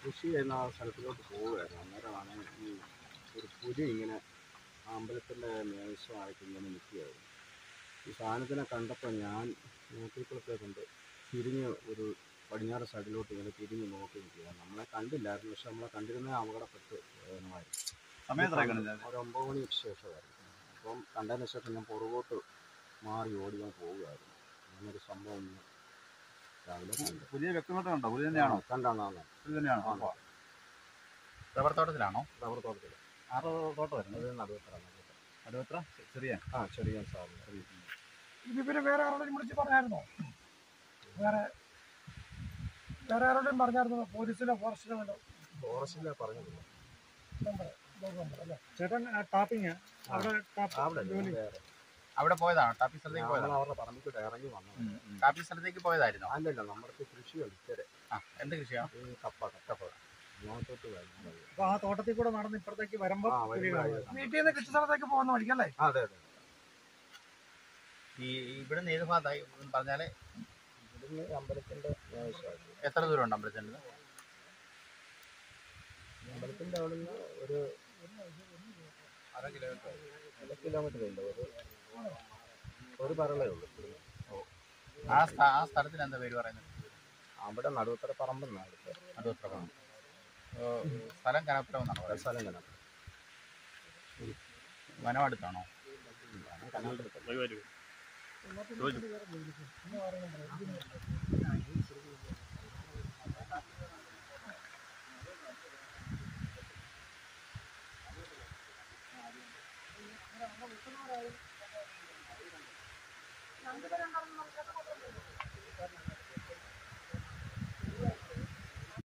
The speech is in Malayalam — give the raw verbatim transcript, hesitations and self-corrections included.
കൃഷി ചെയ്യുന്ന ആ സ്ഥലത്തിലോട്ട് പോവുകയായിരുന്നു. അന്നേരമാണ് ഈ ഒരു പുലി ഇങ്ങനെ അമ്പലത്തിൻ്റെ മേശമായിട്ട് ഇങ്ങനെ നിൽക്കുകയായിരുന്നു. ഈ സാധനത്തിനെ കണ്ടപ്പോൾ ഞാൻ നോക്കിയപ്പോഴത്തേക്കുണ്ട് തിരിഞ്ഞ് ഒരു പടിഞ്ഞാറ് സൈഡിലോട്ട് ഇങ്ങനെ തിരിഞ്ഞ് നോക്കി നിൽക്കുക. നമ്മളെ കണ്ടില്ലായിരുന്നു, പക്ഷെ നമ്മളെ കണ്ടിരുന്ന അപകടപ്പെട്ട് ഒരു ഒമ്പത് മണിക്ക് ശേഷമായിരുന്നു. അപ്പം കണ്ടതിന് ശേഷം ഞാൻ പുറകോട്ട് മാറി ഓടി ഞാൻ പോവുകയായിരുന്നു. അങ്ങനൊരു സംഭവം രാവിലെ പുതിയ വ്യക്തമായിട്ട് കണ്ടോ? പുതിയ തന്നെയാണോ? കണ്ടാണോ? പുതിയ തന്നെയാണോ? റബ്ബർ തോട്ടത്തിലാണോ? റബ്ബർ തോട്ടത്തിൽ. ആറ് തോട്ടം വരുന്നത് നടുവത്ര നടുവത്ര ചെറിയ ആ ചെറിയ സാധനം. ഇത് പിന്നെ വേറെ ആരോടും വിളിച്ച് പറഞ്ഞായിരുന്നോ? വേറെ വേറെ ആരോടും പറഞ്ഞായിരുന്നോ? പോലീസിലോ ഫോറസ്റ്റിലോ വേണ്ടോ? ഫോറസ്റ്റിലെ പറഞ്ഞില്ല. ചേട്ടൻ ടാപ്പിങ് അവിടെ പോയതാണോ? ടാപ്പി സ്ഥലത്തേക്ക് പോയതാണ്? അവരുടെ പറമ്പിൽ ഇറങ്ങി വന്നു. ടാപ്പി സ്ഥലത്തേക്ക് പോയതായിരുന്നു? അല്ലല്ല, നമ്മുടെ കൃഷിയുണ്ട് ഇച്ചിരി. ആ, എന്ത് കൃഷിയാണ്? ഈ കപ്പ കപ്പ നോട്ടോട്ട് വരുന്നത്. അപ്പൊ ആ തോട്ടത്തിൽ കൂടെ നടന്ന് ഇപ്പുറത്തേക്ക് വരുമ്പോ വീട്ടിൽ നിന്ന് കൃഷി സ്ഥലത്തേക്ക് പോകുന്ന വഴിക്കല്ലേ? അതെ അതെ. ഈ ഇവിടുന്ന് ഏത് ഭാഗത്തായി പറഞ്ഞാല്? ഇവിടുന്ന് അമ്പലത്തിന്റെ എത്ര ദൂരം ഉണ്ട് അമ്പലത്തിന്റെ? അമ്പലത്തിന്റെ അവിടെ നിന്ന് ഒരു അര കിലോമീറ്റർ അര കിലോമീറ്റർ ഇല്ല, ഒരു ഒരു പറളേ ഉള്ളൂ. ആ ആ സ്ഥലത്തിന് എന്താ പേര് പറയുന്നത്? അവിടെ നടുവത്തറ പറമ്പെന്നാണ്. നടുവത്തറ പറമ്പ്. സ്ഥലം കനപ്പുരം എന്നാണോ പറയുന്നത്? സ്ഥലം കനപ്പുരം. വനം അടുത്താണോ? കനാലെടുത്ത്